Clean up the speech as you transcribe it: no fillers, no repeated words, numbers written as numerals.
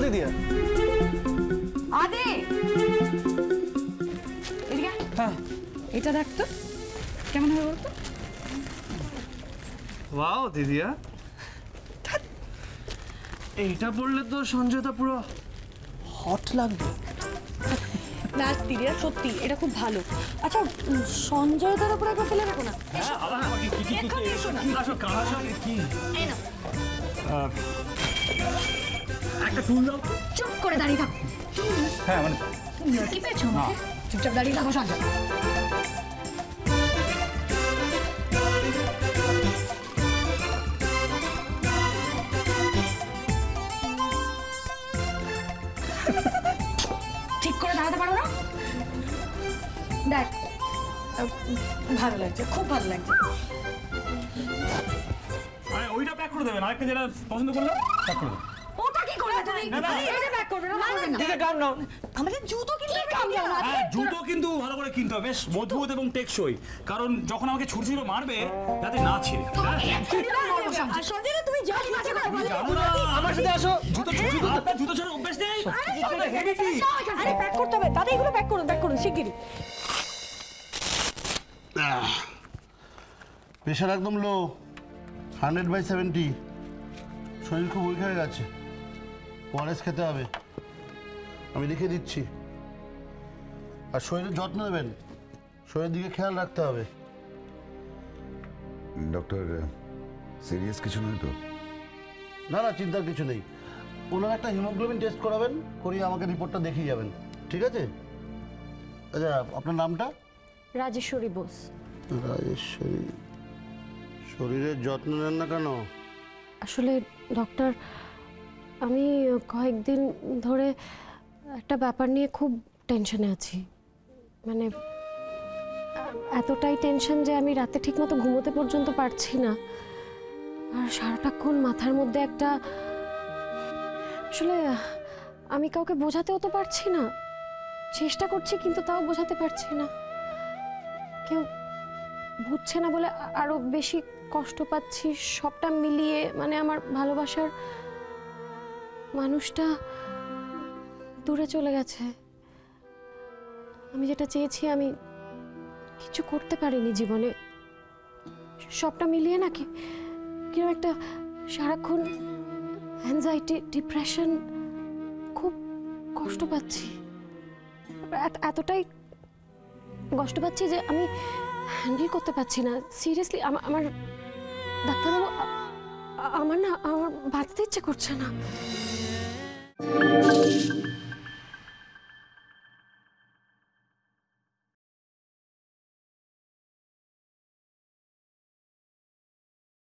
দিদি আদে এদিকে হ্যাঁ এটা দেখ তো কেমন হবে বলতো ওয়াও দিদিয়া এইটা পড়লে তো সঞ্জয়টা পুরো হট লাগবে না দিদিয়া সত্যি এটা খুব ভালো আচ্ছা সঞ্জয় তার উপরে একবার ফেলে রাখো না একটা ফুল দাও চুপ করে দাঁড়িয়ে থাকো হ্যাঁ মানে কি পেয়েছো চুপচাপ দাঁড়িয়ে থাকো সঞ্জয় ঠিক করে দাঁড়াতে পারো না দেখ ভালো লাগছে খুব ভালো লাগছে ওইটা প্যাক করে দেবেন আরেকটা যেটা পছন্দ করলে প্যাক করে দেবেন ওটা কি করবে তুমি এটা প্যাক করবে না ঠিক আছে কাম নাও আমাদের জুতো কিনতে কাম দাও না হ্যাঁ জুতো কিন্তু ভালো করে কিনতে হবে বেশ মজবুত এবং টেকসই কারণ যখন আমাকে ছুরি ছুরি মারবে যাতে না ছিঁড়ে সঞ্জয় তুমি যাও মাঝে করে আমার সাথে আসো জুতো ছুরি জুতো ছাড়া অভ্যাস নেই আরে প্যাক করতে হবে দাদা এগুলো প্যাক করুন শিগগিরই প্রেশার একদম লো 100/70 শরীর খুব উইক হয়ে গেছে ওআরএস খেতে হবে আমি লিখে দিচ্ছি আর শরীরের যত্ন নেবেন শরীরের দিকে খেয়াল রাখতে হবে ডক্টর সিরিয়াস কিছু নয় তো না না চিন্তার কিছু নেই ওনার একটা হিমোগ্লোবিন টেস্ট করাবেন করিয়ে আমাকে রিপোর্টটা দেখিয়ে যাবেন ঠিক আছে আচ্ছা আপনার নামটা রাজেশ্বরী বোস রাজেশ্বরী শরীরের যত্ন নেন না কেন আসলে ডক্টর আমি কয়েকদিন ধরে একটা ব্যাপার নিয়ে খুব টেনশনে আছি মানে এতটাই টেনশন যে আমি রাতে ঠিকমতো ঘুমোতে পর্যন্ত পারছি না আর সারাটাক্ষণ মাথার মধ্যে একটা আসলে আমি কাউকে বোঝাতেও তো পারছি না চেষ্টা করছি কিন্তু তাও বোঝাতে পারছি না কেউ বুঝছে না বলে আরো বেশি কষ্ট পাচ্ছি সবটা মিলিয়ে মানে আমার ভালোবাসার মানুষটা দূরে চলে গেছে আমি যেটা চেয়েছি আমি কিছু করতে পারিনি জীবনে সবটা মিলিয়ে নাকি কিরকম একটা সারাক্ষণ অ্যাংজাইটি ডিপ্রেশন খুব কষ্ট পাচ্ছি এতটাই কষ্ট পাচ্ছি যে আমি হ্যান্ডেল করতে পারছি না সিরিয়াসলি আমার ডাক্তারবাবু আমার বাঁচতে ইচ্ছে করছে না